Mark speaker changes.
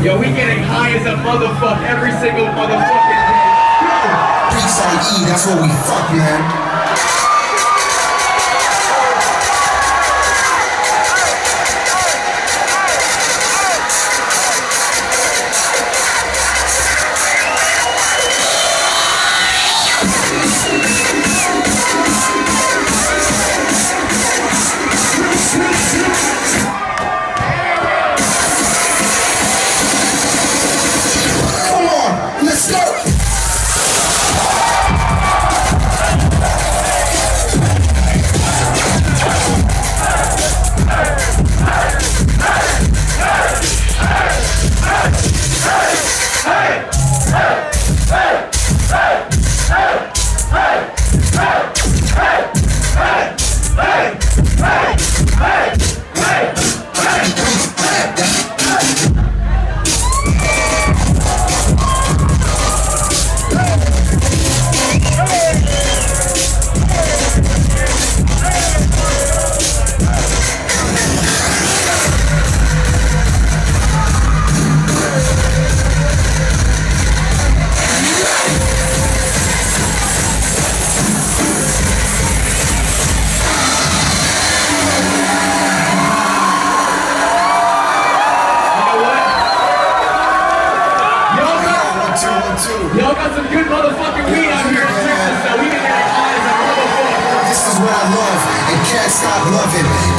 Speaker 1: Yo, we getting high as a motherfucker every single motherfucking day.
Speaker 2: Peace on E, that's what we fuck, man.
Speaker 1: Y'all got some good motherfucking weed out here in Texas, so we can get high as a motherfucker.
Speaker 2: This is what I love, and can't stop loving.